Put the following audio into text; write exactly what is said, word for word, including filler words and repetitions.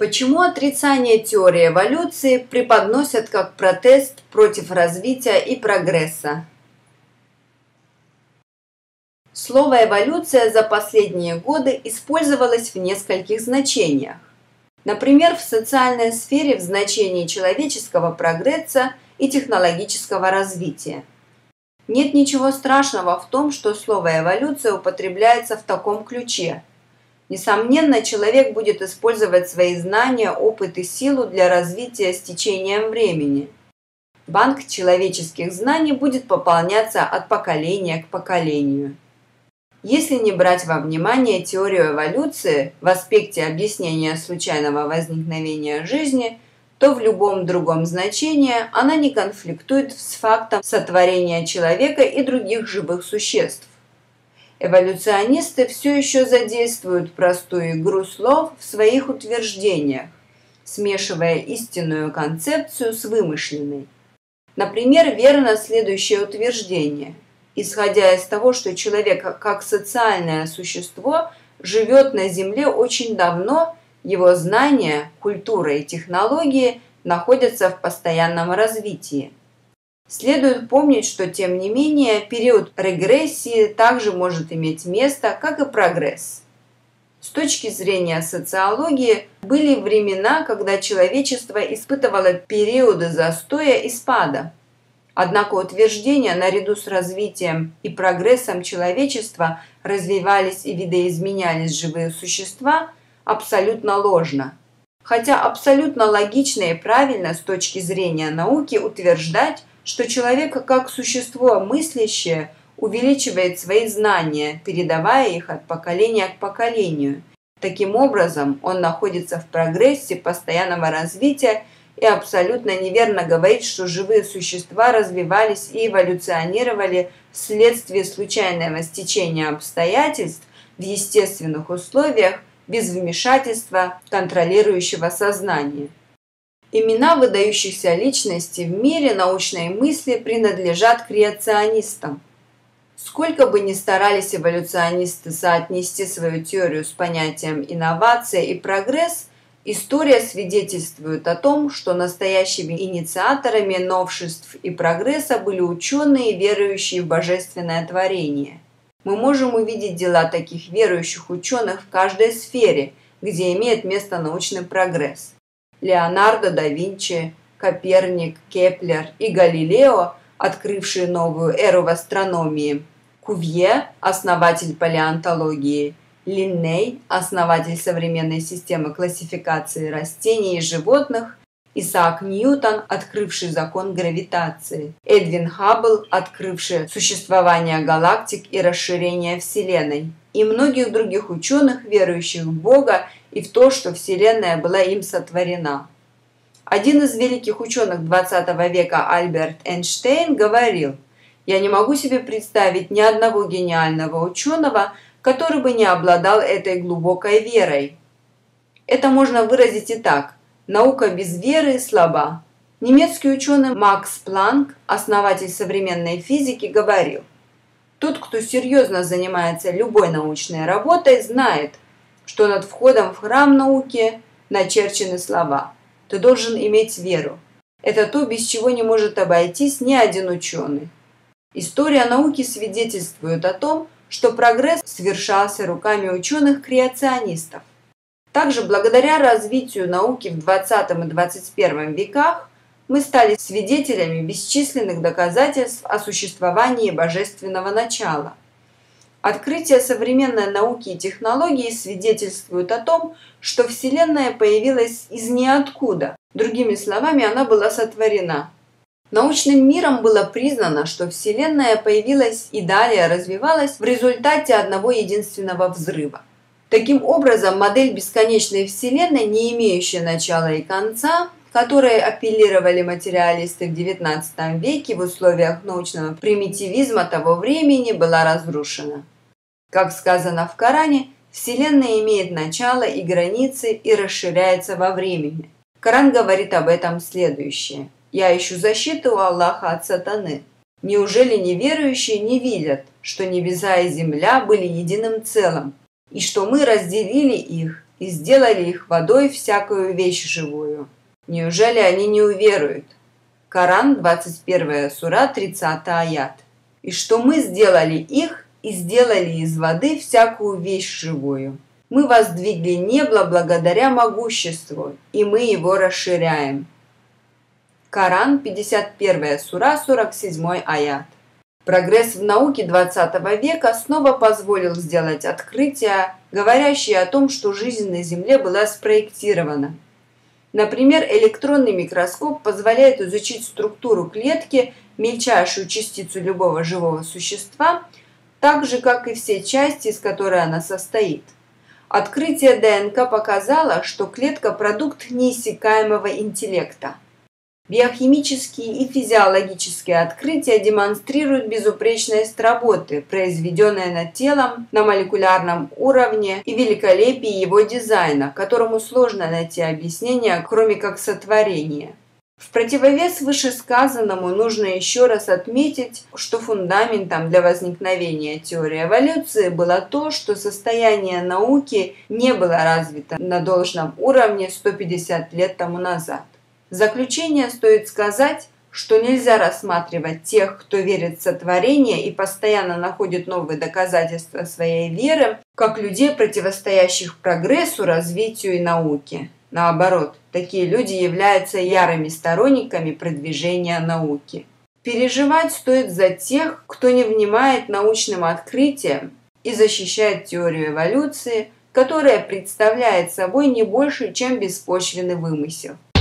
Почему отрицание теории эволюции преподносят как протест против развития и прогресса? Слово «эволюция» за последние годы использовалось в нескольких значениях. Например, в социальной сфере в значении человеческого прогресса и технологического развития. Нет ничего страшного в том, что слово «эволюция» употребляется в таком ключе. Несомненно, человек будет использовать свои знания, опыт и силу для развития с течением времени. Банк человеческих знаний будет пополняться от поколения к поколению. Если не брать во внимание теорию эволюции в аспекте объяснения случайного возникновения жизни, то в любом другом значении она не конфликтует с фактом сотворения человека и других живых существ. Эволюционисты все еще задействуют простую игру слов в своих утверждениях, смешивая истинную концепцию с вымышленной. Например, верно следующее утверждение. Исходя из того, что человек как социальное существо живет на Земле очень давно, его знания, культура и технологии находятся в постоянном развитии. Следует помнить, что, тем не менее, период регрессии также может иметь место, как и прогресс. С точки зрения социологии, были времена, когда человечество испытывало периоды застоя и спада. Однако утверждение, наряду с развитием и прогрессом человечества развивались и видоизменялись живые существа, абсолютно ложно. Хотя абсолютно логично и правильно с точки зрения науки утверждать, что человек как существо мыслящее увеличивает свои знания, передавая их от поколения к поколению. Таким образом, он находится в прогрессе постоянного развития, и абсолютно неверно говорить, что живые существа развивались и эволюционировали вследствие случайного стечения обстоятельств в естественных условиях без вмешательства контролирующего сознания. Имена выдающихся личностей в мире научной мысли принадлежат креационистам. Сколько бы ни старались эволюционисты соотнести свою теорию с понятием инновация и прогресс, история свидетельствует о том, что настоящими инициаторами новшеств и прогресса были ученые, верующие в божественное творение. Мы можем увидеть дела таких верующих ученых в каждой сфере, где имеет место научный прогресс. Леонардо да Винчи, Коперник, Кеплер и Галилео, открывшие новую эру в астрономии, Кувье, основатель палеонтологии, Линней, основатель современной системы классификации растений и животных, Исаак Ньютон, открывший закон гравитации, Эдвин Хаббл, открывший существование галактик и расширение Вселенной, и многих других ученых, верующих в Бога и в то, что Вселенная была им сотворена. Один из великих ученых двадцатого века, Альберт Эйнштейн, говорил: «Я не могу себе представить ни одного гениального ученого, который бы не обладал этой глубокой верой». Это можно выразить и так: наука без веры слаба. Немецкий ученый Макс Планк, основатель современной физики, говорил: «Тот, кто серьезно занимается любой научной работой, знает, что над входом в храм науки начерчены слова: ты должен иметь веру. Это то, без чего не может обойтись ни один ученый». История науки свидетельствует о том, что прогресс совершался руками ученых-креационистов. Также благодаря развитию науки в двадцатом и двадцать первом веках мы стали свидетелями бесчисленных доказательств о существовании божественного начала. Открытия современной науки и технологий свидетельствуют о том, что Вселенная появилась из ниоткуда. Другими словами, она была сотворена. Научным миром было признано, что Вселенная появилась и далее развивалась в результате одного единственного взрыва. Таким образом, модель бесконечной Вселенной, не имеющая начала и конца, которой апеллировали материалисты в девятнадцатом веке в условиях научного примитивизма того времени, была разрушена. Как сказано в Коране, Вселенная имеет начало и границы и расширяется во времени. Коран говорит об этом следующее: «Я ищу защиту у Аллаха от сатаны». Неужели неверующие не видят, что небеса и земля были единым целым, и что мы разделили их и сделали их водой всякую вещь живую. Неужели они не уверуют? Коран, двадцать первая сура, тридцатый аят. И что мы сделали их и сделали из воды всякую вещь живую. Мы воздвигли небо благодаря могуществу, и мы его расширяем. Коран, пятьдесят первая сура, сорок седьмой аят. Прогресс в науке двадцатого века снова позволил сделать открытия, говорящие о том, что жизнь на Земле была спроектирована. Например, электронный микроскоп позволяет изучить структуру клетки, мельчайшую частицу любого живого существа, так же, как и все части, из которой она состоит. Открытие ДНК показало, что клетка – продукт неиссякаемого интеллекта. Биохимические и физиологические открытия демонстрируют безупречность работы, произведенной над телом на молекулярном уровне, и великолепие его дизайна, которому сложно найти объяснение, кроме как сотворения. В противовес вышесказанному нужно еще раз отметить, что фундаментом для возникновения теории эволюции было то, что состояние науки не было развито на должном уровне сто пятьдесят лет тому назад. В заключение стоит сказать, что нельзя рассматривать тех, кто верит в сотворение и постоянно находит новые доказательства своей веры, как людей, противостоящих прогрессу, развитию и науке. Наоборот, такие люди являются ярыми сторонниками продвижения науки. Переживать стоит за тех, кто не внимает научным открытиям и защищает теорию эволюции, которая представляет собой не больше, чем беспочвенный вымысел.